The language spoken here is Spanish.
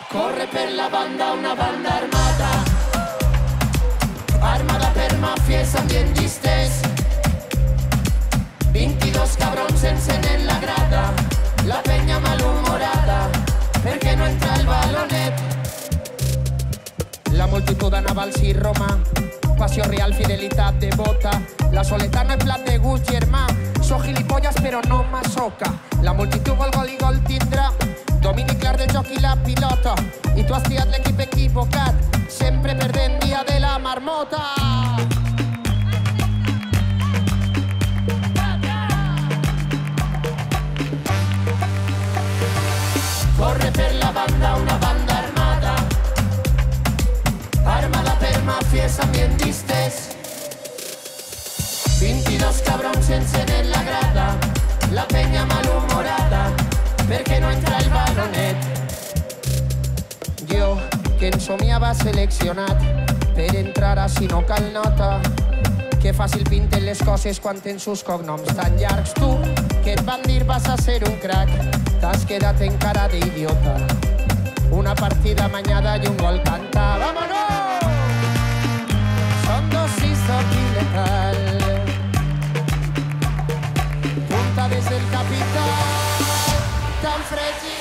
Corre per la banda una banda armata, armada per mafies ambientistes, 22 cabrons sense nella grada, la penya malhumorada, perché no entra el balonet. La multitud anava al circ romà, passió real, fidelitat devota, la soledat no és plat de gust, germà, so gilipolles però no masoca. La multitud vol gol i gol tindrà, domini clar del joc i la pilota, i tu has triat l'equip equivocat, sempre perdent dia de la marmota. Corre per la banda una banda armada, armada per mafies ambientistes, 22 cabrons sense nella grada, la penya malhumorada, perché no entra el balonet. Jo, que en somiava seleccionat per entrar a si no cal nota, que fàcil pinten les coses quan tens sus cognoms tan llargs. Tu, que et van dir vas a ser un crack, t'has quedat en cara d'idiota. Una partida amañada y un gol canta. ¡Vámonos! Son dosis y letal. Punta desde el capital, tan fregit.